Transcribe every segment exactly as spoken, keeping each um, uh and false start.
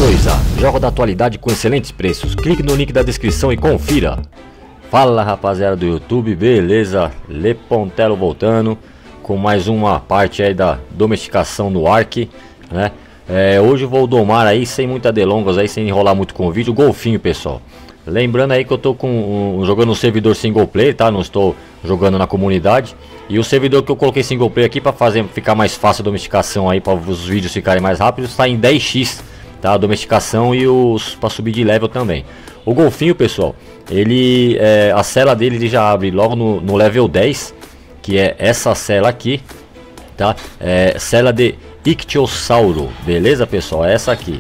dois A, jogo da atualidade com excelentes preços. Clique no link da descrição e confira. Fala rapaziada do YouTube, beleza? Lepontelo voltando com mais uma parte aí da domesticação no Ark, né? É, hoje eu vou domar aí sem muitas delongas aí, sem enrolar muito com o vídeo, o golfinho, pessoal. Lembrando aí que eu tô com um, jogando um servidor single player, tá? Não estou jogando na comunidade. E o servidor que eu coloquei single player aqui para fazer ficar mais fácil a domesticação aí, para os vídeos ficarem mais rápidos, está em dez x, tá? A domesticação e os para subir de level também. O golfinho, pessoal, ele é, a cela dele ele já abre logo no, no level dez, que é essa cela aqui, tá? É cela de Ictiosauro, beleza, pessoal? É essa aqui.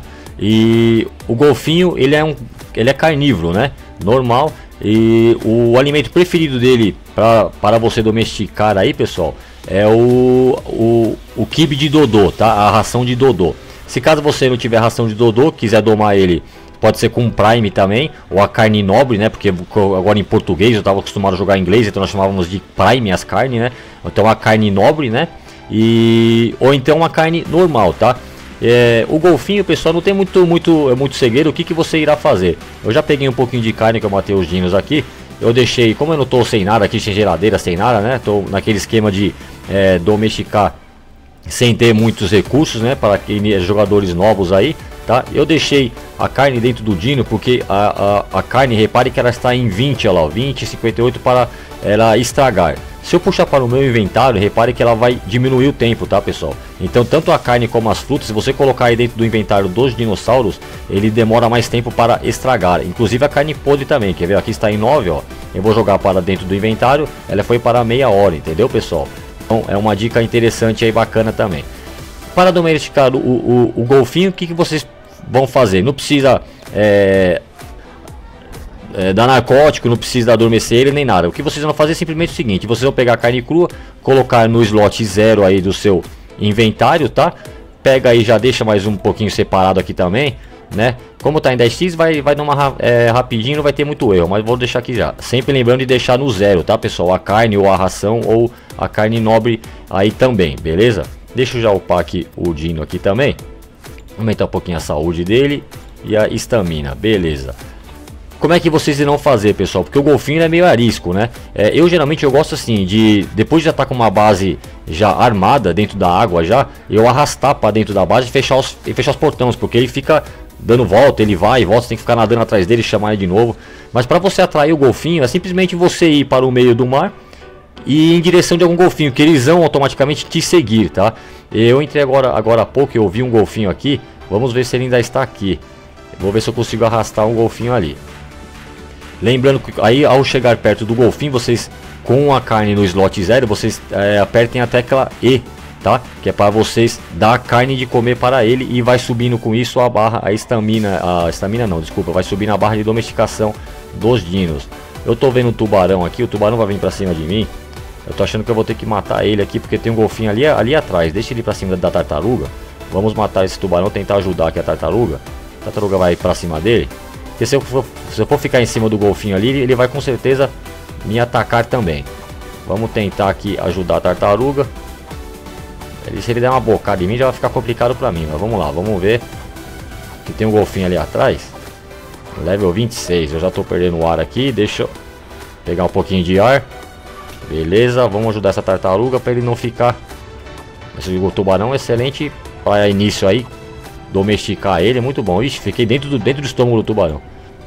E o golfinho, ele é um ele é carnívoro, né? Normal. E o alimento preferido dele pra, para você domesticar aí, pessoal, é o, o, o quibe de dodô, tá? A ração de dodô. Se caso você não tiver ração de dodô, quiser domar ele, pode ser com prime também, ou a carne nobre, né? Porque agora em português eu estava acostumado a jogar em inglês, então nós chamávamos de prime as carnes, né? Então a carne nobre, né? E ou então uma carne normal, tá? É, o golfinho, pessoal, não tem muito muito muito segredo. O que que você irá fazer? Eu já peguei um pouquinho de carne que eu matei os dinos aqui. Eu deixei, como eu não tô sem nada aqui, sem geladeira, sem nada, né? Tô naquele esquema de é, domesticar sem ter muitos recursos, né? Para aqueles jogadores novos aí, tá? Eu deixei a carne dentro do dino porque a, a, a carne, repare que ela está em vinte, olha lá, vinte, cinquenta e oito para ela estragar. Se eu puxar para o meu inventário, repare que ela vai diminuir o tempo, tá, pessoal? Então, tanto a carne como as frutas, se você colocar aí dentro do inventário dos dinossauros, ele demora mais tempo para estragar. Inclusive a carne podre também, quer ver? Aqui está em nove, ó. Eu vou jogar para dentro do inventário, ela foi para meia hora, entendeu, pessoal? Então, é uma dica interessante aí, bacana também. Para domesticar o, o, o golfinho, o que, que vocês vão fazer? Não precisa... É... É, dar narcótico, não precisa adormecer ele nem nada. O que vocês vão fazer é simplesmente o seguinte: vocês vão pegar a carne crua, colocar no slot zero aí do seu inventário, tá? Pega aí, já deixa mais um pouquinho separado aqui também, né? Como tá em dez x, vai, vai dar uma é, rapidinho, não vai ter muito erro, mas vou deixar aqui já. Sempre lembrando de deixar no zero, tá, pessoal? A carne ou a ração ou a carne nobre aí também, beleza? Deixa eu já upar aqui o dino aqui também. Aumentar um pouquinho a saúde dele e a estamina, beleza. Como é que vocês irão fazer, pessoal? Porque o golfinho é meio arisco, né? É, eu geralmente eu gosto assim de, depois de já estar com uma base já armada dentro da água já, eu arrastar para dentro da base e fechar os, e fechar os portões, porque ele fica dando volta, ele vai e volta, você tem que ficar nadando atrás dele e chamar ele de novo. Mas para você atrair o golfinho, é simplesmente você ir para o meio do mar e em direção de algum golfinho, que eles vão automaticamente te seguir, tá? Eu entrei agora, agora há pouco, eu vi um golfinho aqui, vamos ver se ele ainda está aqui. Vou ver se eu consigo arrastar um golfinho ali. Lembrando que aí ao chegar perto do golfinho, vocês com a carne no slot zero, vocês é, apertem a tecla E, tá? Que é para vocês dar carne de comer para ele e vai subindo com isso a barra, a estamina, a estamina não, desculpa, vai subir na barra de domesticação dos dinos. Eu tô vendo o tubarão aqui, o tubarão vai vir para cima de mim. Eu tô achando que eu vou ter que matar ele aqui porque tem um golfinho ali, ali atrás. Deixa ele para cima da tartaruga. Vamos matar esse tubarão, tentar ajudar aqui a tartaruga. A tartaruga vai para cima dele. Porque se eu, for, se eu for ficar em cima do golfinho ali, ele vai com certeza me atacar também. Vamos tentar aqui ajudar a tartaruga. Ele, se ele der uma bocada em mim, já vai ficar complicado pra mim. Mas vamos lá, vamos ver. Que tem um golfinho ali atrás. Level vinte e seis. Eu já tô perdendo o ar aqui. Deixa eu pegar um pouquinho de ar. Beleza, vamos ajudar essa tartaruga para ele não ficar... Esse tubarão é excelente para início aí. Domesticar ele é muito bom. Ixi, fiquei dentro do, dentro do estômago do tubarão.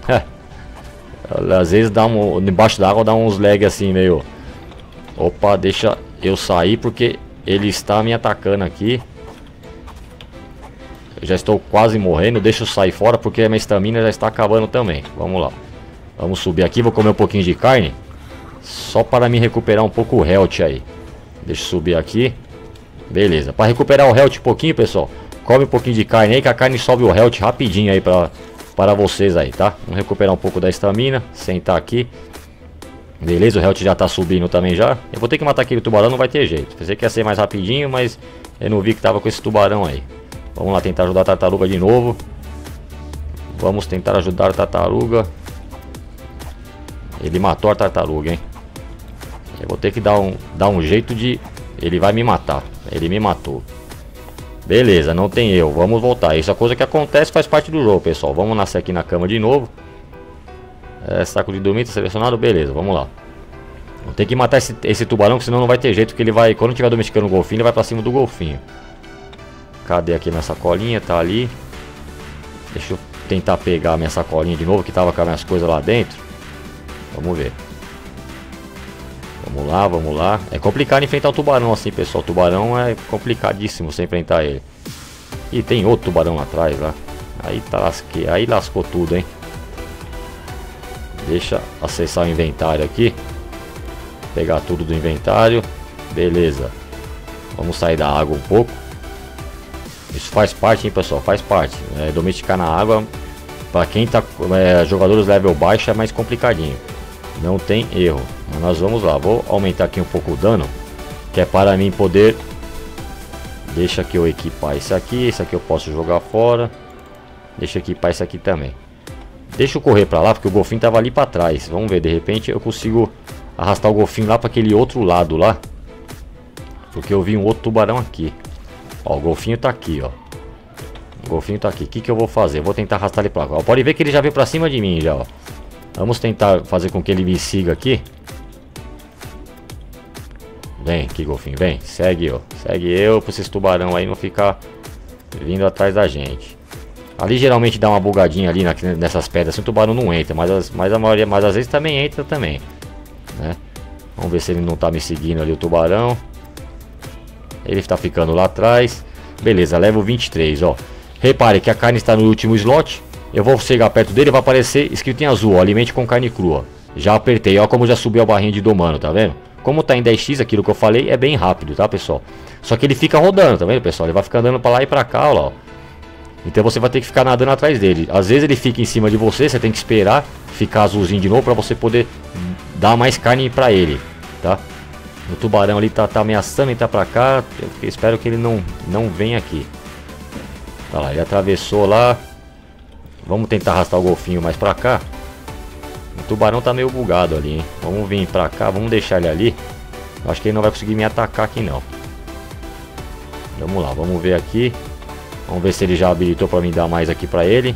Às vezes dá um, embaixo d'água dá uns lag assim meio... Opa, deixa eu sair porque ele está me atacando aqui. Eu já estou quase morrendo. Deixa eu sair fora porque a minha estamina já está acabando também. Vamos lá. Vamos subir aqui, vou comer um pouquinho de carne. Só para me recuperar um pouco o health aí. Deixa eu subir aqui. Beleza, para recuperar o health um pouquinho, pessoal, come um pouquinho de carne aí, que a carne sobe o health rapidinho aí pra, para vocês aí, tá? Vamos recuperar um pouco da estamina, sentar aqui. Beleza, o health já tá subindo também já. Eu vou ter que matar aquele tubarão, não vai ter jeito. Pensei que ia ser mais rapidinho, mas eu não vi que tava com esse tubarão aí. Vamos lá tentar ajudar a tartaruga de novo. Vamos tentar ajudar a tartaruga. Ele matou a tartaruga, hein? Eu vou ter que dar um, dar um jeito de... Ele vai me matar. Ele me matou. Beleza, não tem erro, vamos voltar. Isso é coisa que acontece, faz parte do jogo, pessoal. Vamos nascer aqui na cama de novo. É, saco de dormir, tá selecionado, beleza, vamos lá. Tem que matar esse, esse tubarão, que senão não vai ter jeito, que ele vai, quando tiver domesticando o golfinho, ele vai pra cima do golfinho. Cadê aqui minha sacolinha? Tá ali. Deixa eu tentar pegar a minha sacolinha de novo, que tava com as minhas coisas lá dentro. Vamos ver. Vamos lá, vamos lá. É complicado enfrentar o tubarão assim, pessoal. O tubarão é complicadíssimo você enfrentar ele. E tem outro tubarão lá atrás, lá. Aí tá lasque... Aí lascou tudo, hein. Deixa acessar o inventário aqui. Pegar tudo do inventário. Beleza. Vamos sair da água um pouco. Isso faz parte, hein, pessoal. Faz parte. É, domesticar na água, para quem tá é, jogadores level baixo, é mais complicadinho. Não tem erro. Mas nós vamos lá. Vou aumentar aqui um pouco o dano, que é para mim poder. Deixa que eu equipar isso aqui. Isso aqui eu posso jogar fora. Deixa eu equipar isso aqui também. Deixa eu correr para lá, porque o golfinho tava ali para trás. Vamos ver, de repente eu consigo arrastar o golfinho lá para aquele outro lado lá, porque eu vi um outro tubarão aqui. Ó, o golfinho tá aqui, ó. O golfinho tá aqui. O que que eu vou fazer? Eu vou tentar arrastar ele pra cá. Ó, pode ver que ele já veio pra cima de mim já, ó. Vamos tentar fazer com que ele me siga aqui. Vem aqui, golfinho, vem. Segue, ó. Segue eu pra esses tubarão aí não ficar vindo atrás da gente. Ali geralmente dá uma bugadinha ali na, nessas pedras, assim o tubarão não entra, mas, as, mas a maioria, mas às vezes também entra também, né? Vamos ver se ele não tá me seguindo ali, o tubarão. Ele está ficando lá atrás. Beleza, level vinte e três, ó. Repare que a carne está no último slot. Eu vou chegar perto dele, vai aparecer escrito em azul, ó, alimente com carne crua. Já apertei, ó como já subiu a barrinha de domano, tá vendo? Como tá em dez x, aquilo que eu falei é bem rápido, tá, pessoal? Só que ele fica rodando, tá vendo, pessoal? Ele vai ficar andando pra lá e pra cá, ó. Então você vai ter que ficar nadando atrás dele. Às vezes ele fica em cima de você, você tem que esperar ficar azulzinho de novo pra você poder dar mais carne pra ele, tá? O tubarão ali tá, tá ameaçando entrar pra cá. Eu espero que ele não, não venha aqui. Olha lá, ele atravessou lá. Vamos tentar arrastar o golfinho mais pra cá. O tubarão tá meio bugado ali, hein? Vamos vir pra cá, vamos deixar ele ali. Eu acho que ele não vai conseguir me atacar aqui não. Vamos lá, vamos ver aqui. Vamos ver se ele já habilitou pra mim dar mais aqui pra ele.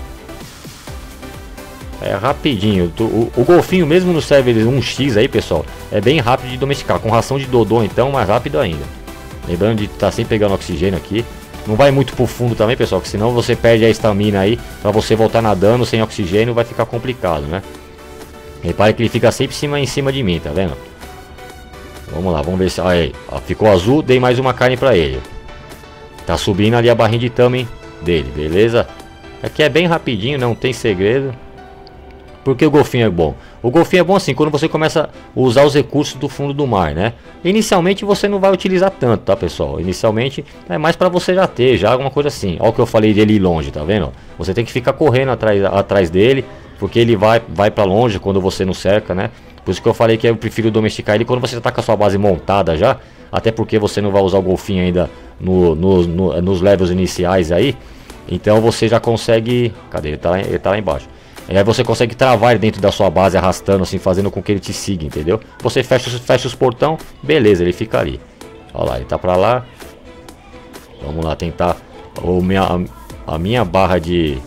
É rapidinho. O, o golfinho mesmo no server um x aí, pessoal, é bem rápido de domesticar. Com ração de dodô então, mais rápido ainda. Lembrando de estar tá sempre pegando oxigênio aqui. Não vai muito pro fundo também, pessoal, que senão você perde a estamina aí. Pra você voltar nadando sem oxigênio vai ficar complicado, né? Repare que ele fica sempre em cima, em cima de mim, tá vendo? Vamos lá, vamos ver se... Aí, ó, ficou azul, dei mais uma carne pra ele. Tá subindo ali a barrinha de tame dele, beleza? Aqui é bem rapidinho, não tem segredo. Porque o golfinho é bom? O golfinho é bom assim, quando você começa a usar os recursos do fundo do mar, né? Inicialmente você não vai utilizar tanto, tá, pessoal? Inicialmente é mais pra você já ter, já alguma coisa assim. Olha o que eu falei dele ir longe, tá vendo? Você tem que ficar correndo atrás, atrás dele, porque ele vai, vai pra longe quando você não cerca, né? Por isso que eu falei que eu prefiro domesticar ele quando você já tá com a sua base montada já. Até porque você não vai usar o golfinho ainda no, no, no, nos levels iniciais aí. Então você já consegue... Cadê? Ele tá lá, ele tá lá embaixo. E aí você consegue travar ele dentro da sua base, arrastando assim, fazendo com que ele te siga, entendeu? Você fecha, fecha os portão, beleza, ele fica ali. Olha lá, ele tá pra lá. Vamos lá tentar... O minha, a, a minha barra de...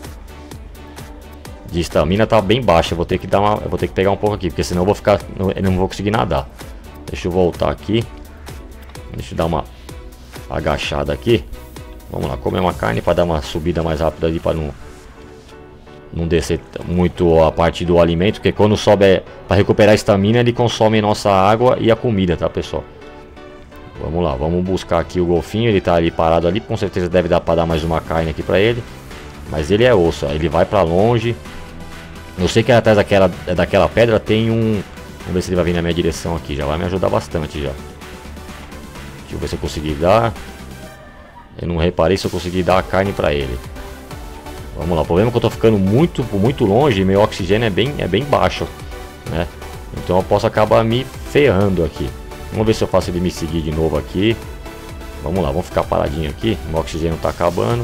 De estamina tá bem baixa. Eu vou ter que dar uma... Eu vou ter que pegar um pouco aqui, porque senão eu vou ficar... Eu não vou conseguir nadar. Deixa eu voltar aqui. Deixa eu dar uma agachada aqui. Vamos lá, comer uma carne para dar uma subida mais rápida ali, para não não descer muito a parte do alimento, porque quando sobe é, para recuperar a estamina, ele consome nossa água e a comida, tá, pessoal? Vamos lá, vamos buscar aqui o golfinho, ele tá ali parado ali, com certeza deve dar para dar mais uma carne aqui para ele. Mas ele é osso, ó, ele vai para longe. Eu sei que atrás daquela, daquela pedra tem um... Vamos ver se ele vai vir na minha direção aqui, já vai me ajudar bastante já. Deixa eu ver se eu consegui dar. Eu não reparei se eu consegui dar a carne pra ele. Vamos lá, o problema é que eu tô ficando muito, muito longe e meu oxigênio é bem, é bem baixo, né? Então eu posso acabar me ferrando aqui. Vamos ver se eu faço ele me seguir de novo aqui. Vamos lá, vamos ficar paradinho aqui. Meu oxigênio tá acabando.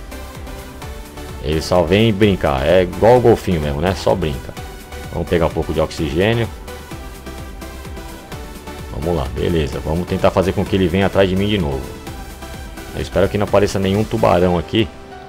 Ele só vem brincar, é igual o golfinho mesmo, né? Só brinca. Vamos pegar um pouco de oxigênio. Vamos lá, beleza. Vamos tentar fazer com que ele venha atrás de mim de novo. Eu espero que não apareça nenhum tubarão aqui.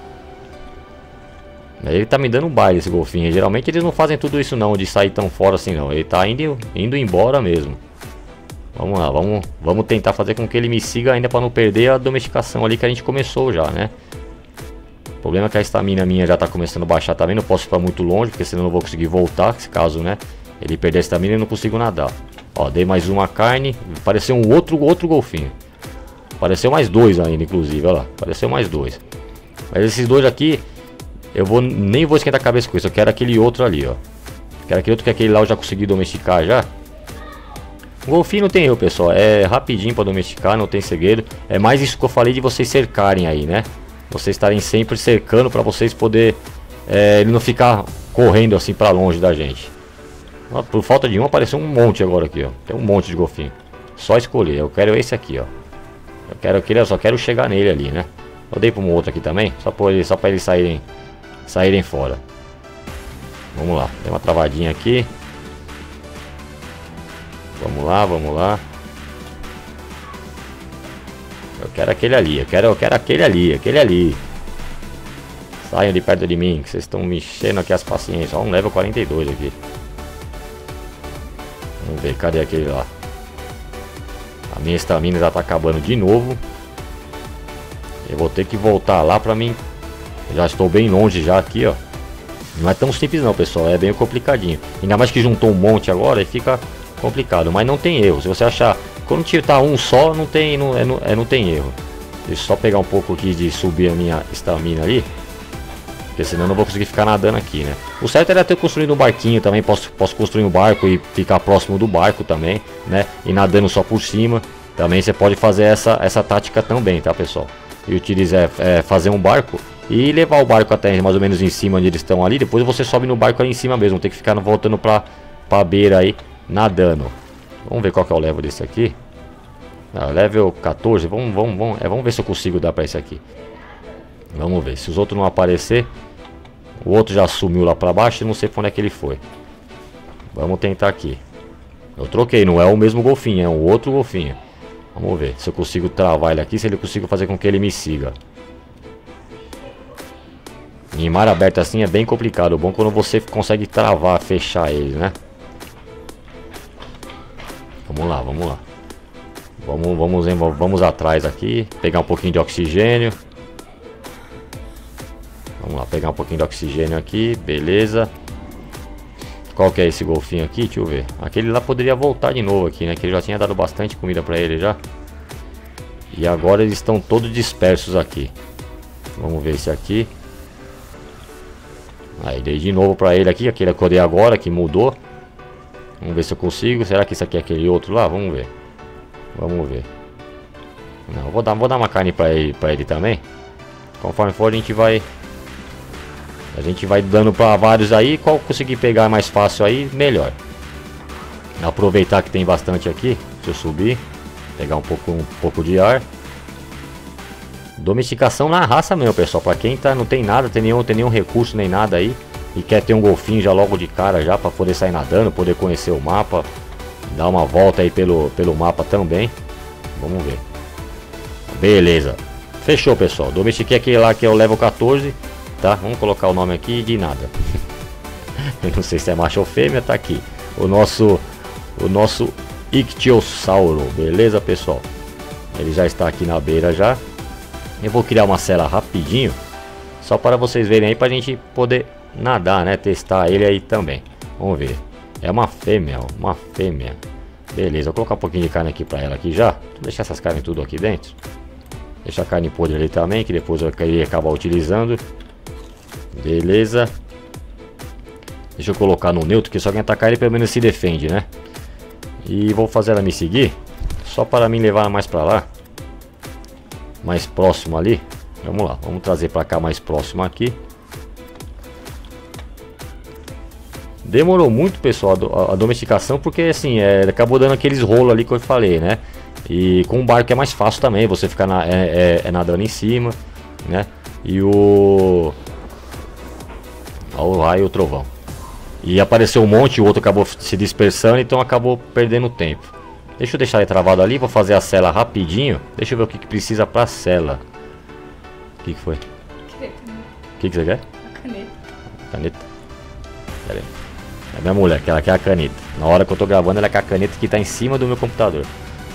Ele tá me dando um baile, esse golfinho. Geralmente eles não fazem tudo isso não, de sair tão fora assim não. Ele tá indo, indo embora mesmo. Vamos lá, vamos, vamos tentar fazer com que ele me siga ainda para não perder a domesticação ali que a gente começou já, né? O problema é que a estamina minha já tá começando a baixar também. Não posso ficar muito longe, porque senão eu não vou conseguir voltar. Se caso, né, ele perder a estamina, eu não consigo nadar. Ó, dei mais uma carne. Apareceu um outro, outro golfinho. Apareceu mais dois ainda, inclusive, olha lá. Apareceu mais dois. Mas esses dois aqui, eu vou, nem vou esquentar a cabeça com isso. Eu quero aquele outro ali, ó. Quero aquele outro que aquele lá eu já consegui domesticar já. O golfinho não tem erro, pessoal. É rapidinho para domesticar, não tem segredo. É mais isso que eu falei de vocês cercarem aí, né? Vocês estarem sempre cercando para vocês poder é, ele não ficar correndo assim para longe da gente. Por falta de um, apareceu um monte agora aqui, ó. Tem um monte de golfinho. Só escolher. Eu quero esse aqui, ó. Eu quero aquele, eu só quero chegar nele ali, né? Eu dei para um outro aqui também, só para ele, só para eles saírem, saírem fora. Vamos lá. Tem uma travadinha aqui. Vamos lá, vamos lá. Eu quero aquele ali, eu quero, eu quero aquele ali, aquele ali. Saiam de perto de mim, que vocês estão me enchendo aqui as paciências. Ó, um level quarenta e dois aqui. Vamos ver, cadê aquele lá? A minha estamina já tá acabando de novo. Eu vou ter que voltar lá pra mim. Já estou bem longe já aqui, ó. Não é tão simples não, pessoal, é bem complicadinho. Ainda mais que juntou um monte agora e fica complicado, mas não tem erro. Se você achar, quando tirar um só, não tem, não, é, não, é, não tem erro. Deixa eu só pegar um pouco aqui de subir a minha estamina ali, porque senão eu não vou conseguir ficar nadando aqui, né? O certo era ter construído um barquinho também. Posso, posso construir um barco e ficar próximo do barco também, né? E nadando só por cima. Também você pode fazer essa, essa tática também, tá, pessoal? E utilizar, é, fazer um barco e levar o barco até mais ou menos em cima onde eles estão ali. Depois você sobe no barco ali em cima mesmo. Tem que ficar voltando pra, pra beira aí, nadando. Vamos ver qual que é o level desse aqui. Ah, level quatorze. Vamos, vamos, vamos, é, vamos ver se eu consigo dar pra esse aqui. Vamos ver. Se os outros não aparecer. O outro já sumiu lá pra baixo. Não sei pra onde é que ele foi. Vamos tentar aqui. Eu troquei. Não é o mesmo golfinho. É um outro golfinho. Vamos ver se eu consigo travar ele aqui. Se ele consigo fazer com que ele me siga. Em mar aberto assim é bem complicado. O bom é quando você consegue travar, fechar ele, né? Vamos lá, vamos lá. Vamos, vamos, vamos atrás aqui. Pegar um pouquinho de oxigênio. Vamos lá, pegar um pouquinho de oxigênio aqui. Beleza. Qual que é esse golfinho aqui? Deixa eu ver. Aquele lá poderia voltar de novo aqui, né? Que ele já tinha dado bastante comida pra ele já. E agora eles estão todos dispersos aqui. Vamos ver esse aqui. Aí dei de novo pra ele aqui. Aquele que eu dei agora, que mudou. Vamos ver se eu consigo. Será que esse aqui é aquele outro lá? Vamos ver. Vamos ver. Não, vou dar, vou dar uma carne pra ele, pra ele também. Conforme for a gente vai... A gente vai dando pra vários aí. Qual conseguir pegar mais fácil aí, melhor. Aproveitar que tem bastante aqui. Deixa eu subir. Pegar um pouco, um pouco de ar. Domesticação na raça mesmo, pessoal. Pra quem tá, não tem nada, tem nenhum, tem nenhum recurso nem nada aí. E quer ter um golfinho já logo de cara já. Pra poder sair nadando, poder conhecer o mapa. Dar uma volta aí pelo, pelo mapa também. Vamos ver. Beleza. Fechou, pessoal. Domestiquei aquele lá que é o level quatorze. Tá? Vamos colocar o nome aqui de nada. Eu não sei se é macho ou fêmea, tá aqui. O nosso o nosso ictiosauro, beleza, pessoal? Ele já está aqui na beira já. Eu vou criar uma cela rapidinho, só para vocês verem aí, pra gente poder nadar, né? Testar ele aí também. Vamos ver. É uma fêmea, uma fêmea. Beleza, vou colocar um pouquinho de carne aqui para ela aqui já. Vou deixar essas carnes tudo aqui dentro. Deixar a carne podre ali também, que depois eu queria acabar utilizando. Beleza. Deixa eu colocar no neutro, que só quem atacar ele pelo menos se defende, né? E vou fazer ela me seguir, só para me levar mais para lá, mais próximo ali. Vamos lá, vamos trazer para cá mais próximo aqui. Demorou muito, pessoal, a domesticação, porque assim, é, acabou dando aqueles rolos ali que eu falei, né? E com o barco é mais fácil também, você ficar na, é, é, é nadando em cima, né? E o... Olha o raio e o trovão. E apareceu um monte, o outro acabou se dispersando, então acabou perdendo tempo. Deixa eu deixar ele travado ali, vou fazer a cela rapidinho. Deixa eu ver o que, que precisa pra cela. O que, que foi? Caneta. O que, que você quer? A caneta. Caneta. Pera aí. É minha mulher, que ela quer a caneta. Na hora que eu tô gravando, ela quer a caneta que tá em cima do meu computador.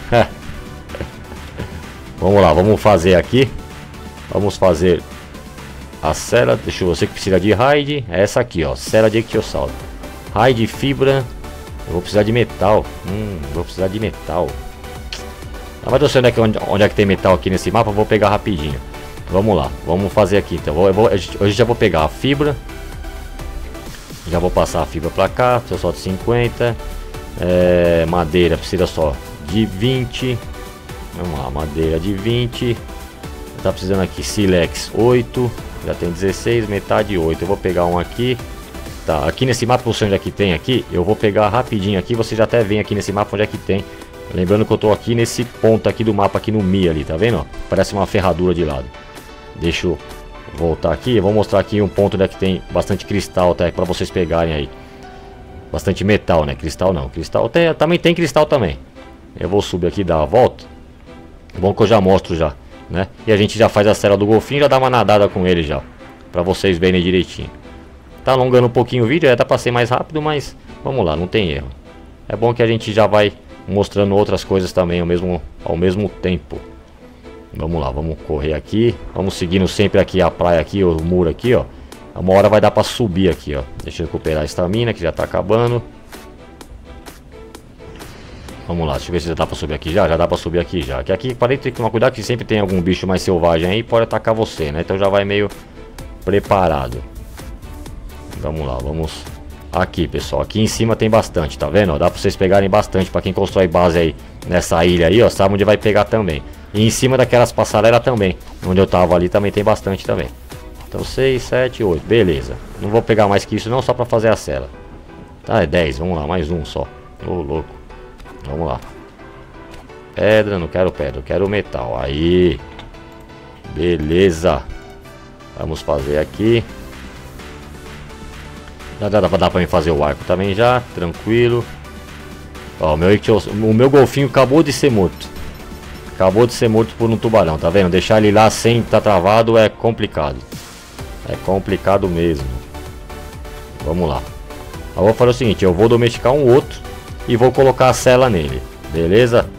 Vamos lá, vamos fazer aqui. Vamos fazer a cela. Deixa eu ver, você que precisa de raid. É essa aqui, ó. Cela de ictiosauro. Raid fibra. Eu vou precisar de metal. Hum, vou precisar de metal. Ah, mas eu sei onde é, que, onde, onde é que tem metal aqui nesse mapa. Eu vou pegar rapidinho. Vamos lá, vamos fazer aqui. Então, eu vou, eu já vou pegar a fibra. Já vou passar a fibra pra cá. Precisa só de cinquenta. É, madeira precisa só de vinte. Vamos lá, madeira de vinte. Tá precisando aqui silex oito. Já tem dezesseis, metade oito. Eu vou pegar um aqui. Tá, aqui nesse mapa, você onde é que tem aqui, eu vou pegar rapidinho aqui, você já até vem aqui nesse mapa onde é que tem. Lembrando que eu tô aqui nesse ponto aqui do mapa, aqui no Mi ali, tá vendo? Ó? Parece uma ferradura de lado. Deixa eu voltar aqui, eu vou mostrar aqui um ponto onde é que tem bastante cristal, tá? Pra vocês pegarem aí. Bastante metal, né? Cristal não, cristal tem, também tem cristal também. Eu vou subir aqui e dar a volta. Bom que eu já mostro já, né? E a gente já faz a cela do golfinho e já dá uma nadada com ele já. Pra vocês verem direitinho. Tá alongando um pouquinho o vídeo, é, dá pra ser mais rápido, mas vamos lá, não tem erro. É bom que a gente já vai mostrando outras coisas também ao mesmo, ao mesmo tempo. Vamos lá, vamos correr aqui. Vamos seguindo sempre aqui a praia aqui, o muro aqui, ó. Uma hora vai dar pra subir aqui, ó. Deixa eu recuperar a estamina que já tá acabando. Vamos lá, deixa eu ver se já dá pra subir aqui já. Já dá pra subir aqui já. Que aqui, parei de ter que tomar cuidado que sempre tem algum bicho mais selvagem aí, pode atacar você, né? Então já vai meio preparado. Vamos lá, vamos aqui, pessoal. Aqui em cima tem bastante, tá vendo? Dá pra vocês pegarem bastante. Pra quem constrói base aí nessa ilha aí, ó, sabe onde vai pegar também. E em cima daquelas passarelas também. Onde eu tava ali também tem bastante também. Então seis, sete, oito, beleza. Não vou pegar mais que isso não, só pra fazer a cela. Tá, é dez, vamos lá, mais um só. Ô, louco. Vamos lá. Pedra, não quero pedra, eu quero metal. Aí. Beleza. Vamos fazer aqui. Já dá pra dar pra mim fazer o arco também já, tranquilo. Ó, o meu, o meu golfinho acabou de ser morto. Acabou de ser morto por um tubarão, tá vendo? Deixar ele lá sem estar travado é complicado. É complicado mesmo. Vamos lá. Eu vou fazer o seguinte, eu vou domesticar um outro e vou colocar a cela nele, beleza?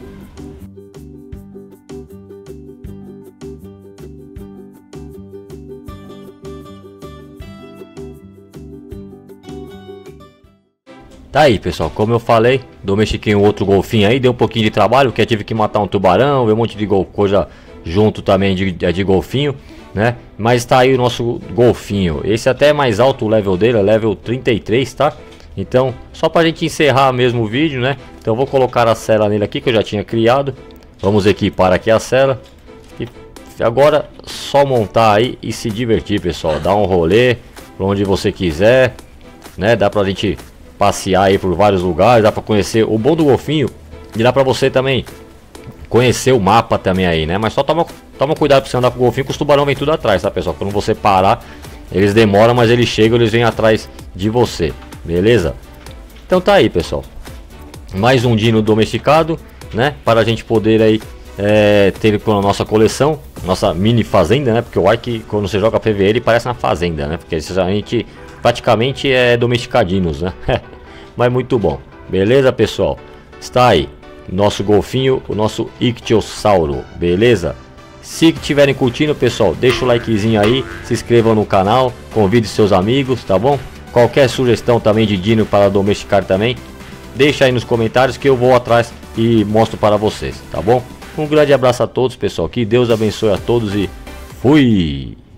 Tá aí, pessoal, como eu falei, domestiquei um outro golfinho aí, deu um pouquinho de trabalho, porque eu tive que matar um tubarão, ver um monte de coisa junto também de, de golfinho, né? Mas tá aí o nosso golfinho, esse até é mais alto o level dele, é level trinta e três, tá? Então, só pra gente encerrar mesmo o vídeo, né? Então eu vou colocar a cela nele aqui, que eu já tinha criado. Vamos equipar aqui a cela. E agora, só montar aí e se divertir, pessoal. Dar um rolê, pra onde você quiser, né? Dá pra gente passear aí por vários lugares, dá pra conhecer o bom do golfinho e dá pra você também conhecer o mapa também aí, né? Mas só toma, toma cuidado pra você andar com o golfinho, que os tubarão vem tudo atrás, tá, pessoal? Quando você parar, eles demoram, mas eles chegam, eles vêm atrás de você, beleza? Então tá aí, pessoal, mais um dino domesticado, né? Para a gente poder aí é, ter com a nossa coleção, nossa mini fazenda, né? Porque o Ark, quando você joga P V E, ele parece uma fazenda, né? Porque a gente praticamente é domesticadinos, né? Mas muito bom, beleza, pessoal? Está aí nosso golfinho, o nosso ictiosauro, beleza? Se estiverem curtindo, pessoal, deixa o likezinho aí, se inscrevam no canal, convide seus amigos, tá bom? Qualquer sugestão também de dino para domesticar também, deixa aí nos comentários que eu vou atrás e mostro para vocês, tá bom? Um grande abraço a todos, pessoal, que Deus abençoe a todos e fui!